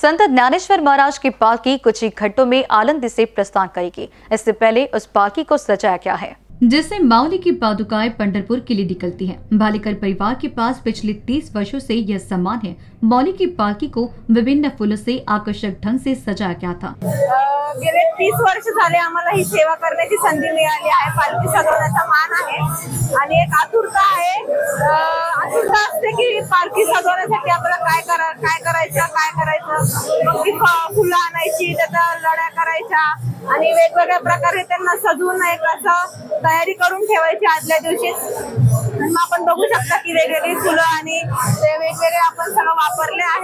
संत ज्ञानेश्वर महाराज की पालकी कुछ ही घंटों में आलंदी से प्रस्थान करेगी। इससे पहले उस पालकी को सजाया गया है, जिससे माउली की पादुकाएं पंढरपुर के लिए निकलती हैं। भालेकर परिवार के पास पिछले 30 वर्षों से यह सम्मान है। मौली की पालकी को विभिन्न फूलों से आकर्षक ढंग से सजाया गया था। गेले 30 वर्ष झाले आम्हाला ही सेवा करण्याची संधी मिळाली आहे। पालखी सजवण्याचा मान आहे आणि एक आतुरता आहे। आतुरता असते की पालखी सजवण्यासाठी आपल्याला काय करायचं, मग ती फुलं आणायची, त्याचा लढ्या करायच्या आणि वेगवेगळ्या प्रकारे त्यांना सजवून एक असं तयारी करून ठेवायची आदल्या दिवशीच। मग आपण बघू शकता की वेगवेगळी फुलं आणि ते वेगवेगळे आपण सगळं वापरले आहे।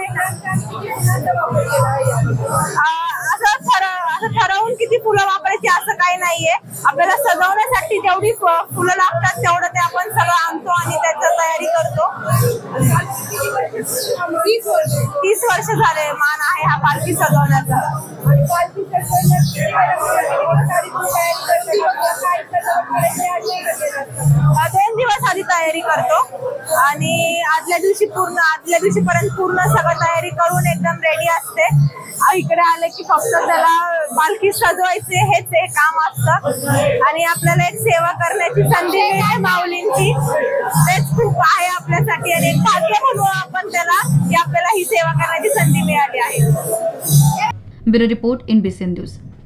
असं ठरवून किती फुलं वापरायची असं काही नाहीये। आपल्याला सजवण्यासाठी जेवढी फुलं लागतात तेवढं ते आपण सगळं आणतो आणि त्याची तयारी करतो। 30 वर्ष झाले मान आहे हा पालखी सजवण्याचा। 2 दिवस आधी तयारी करतो आणि आदल्या दिवशीपर्यंत पूर्ण सगळं तयारी करून एकदम रेडी असते। इकडे आले की फक्त त्याला पालखी सजवायचे हेच एक काम असतं आणि आपल्याला एक सेवा करण्याची संधी मिळते माऊलींची। तेच खूप आहे आपल्यासाठी आणि एक भाग्य म्हणून आपण त्याला की आपल्याला ही सेवा करण्याची संधी मिळाली आहे। Bureau report NBC news.